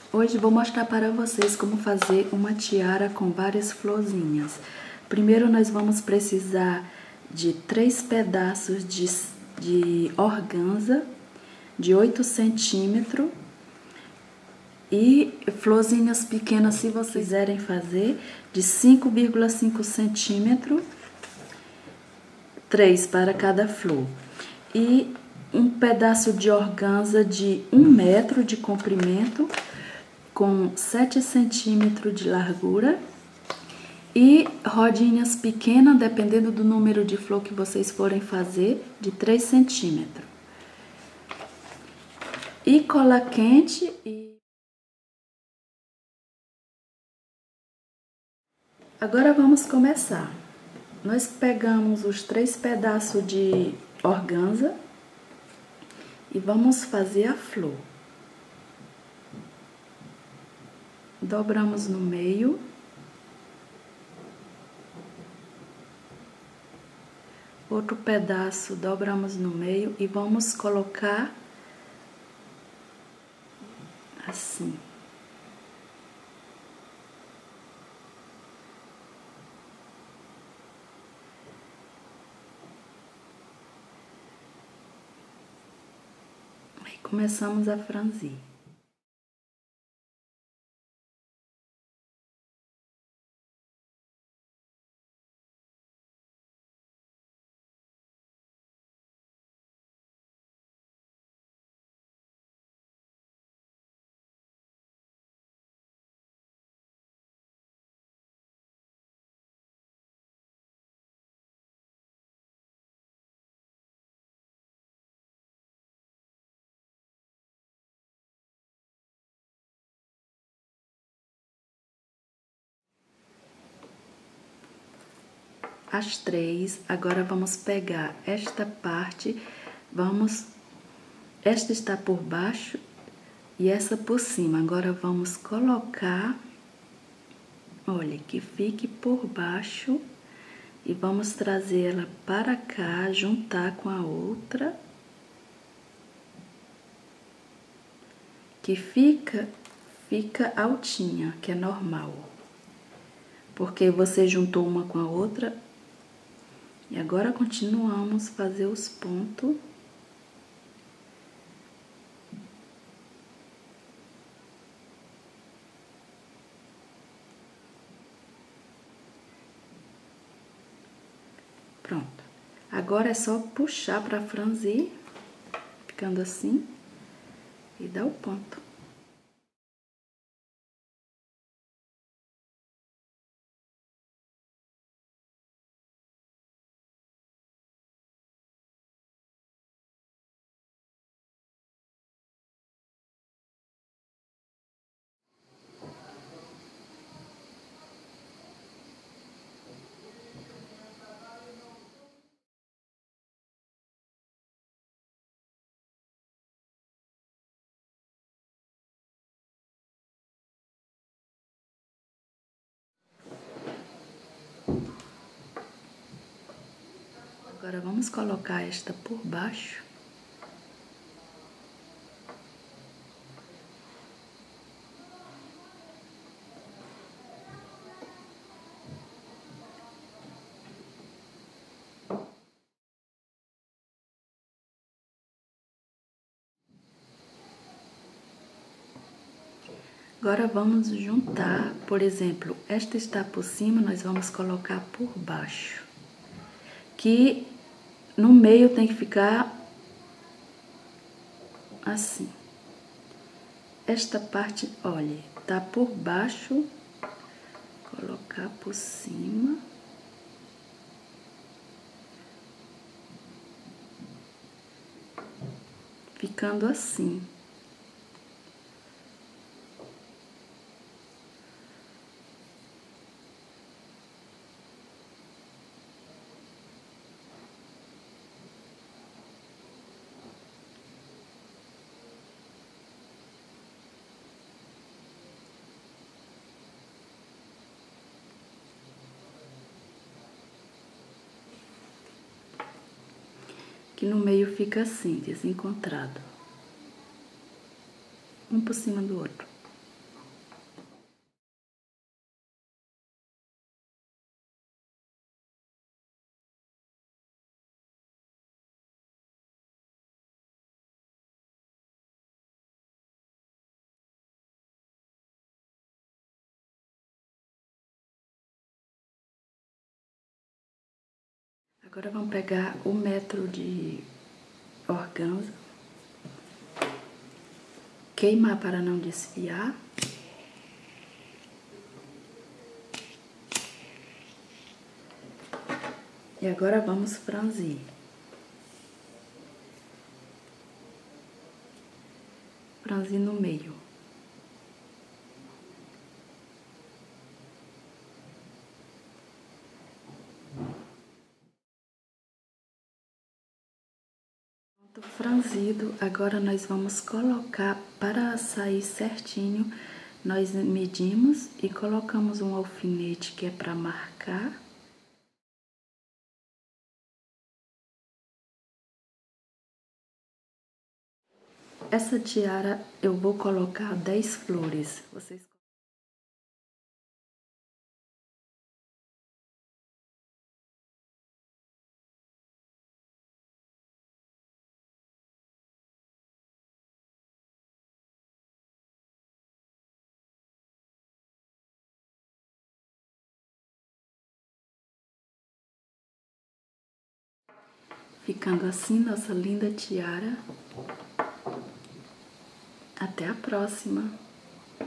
Hoje vou mostrar para vocês como fazer uma tiara com várias florzinhas. Primeiro nós vamos precisar de 3 pedaços de organza de 8 centímetros e florzinhas pequenas, se vocês quiserem fazer, de 5,5 centímetros, 3 para cada flor. E um pedaço de organza de 1 metro de comprimento, com 7 centímetros de largura, e rodinhas pequenas, dependendo do número de flor que vocês forem fazer, de 3 centímetros. E cola quente e... Agora vamos começar. Nós pegamos os 3 pedaços de organza e vamos fazer a flor. Dobramos no meio. Outro pedaço dobramos no meio e vamos colocar assim. Aí começamos a franzir. As 3, agora vamos pegar esta parte, esta está por baixo e essa por cima. Agora vamos colocar, olha, que fique por baixo e vamos trazer ela para cá, juntar com a outra, que fica altinha, que é normal, porque você juntou uma com a outra. E agora continuamos a fazer os pontos. Pronto. Agora é só puxar para franzir, ficando assim, e dar o ponto. Agora vamos colocar esta por baixo. Agora vamos juntar, por exemplo, esta está por cima, nós vamos colocar por baixo. Que no meio tem que ficar assim. Esta parte, olha, tá por baixo, colocar por cima. Ficando assim. Que no meio fica assim, desencontrado. Um por cima do outro. Agora vamos pegar o metro de organza, queimar para não desfiar. E agora vamos franzir. Franzir no meio. Pronto, franzido. Agora nós vamos colocar, para sair certinho, nós medimos e colocamos um alfinete que é para marcar. Essa tiara eu vou colocar 10 flores. Ficando assim nossa linda tiara. Até a próxima!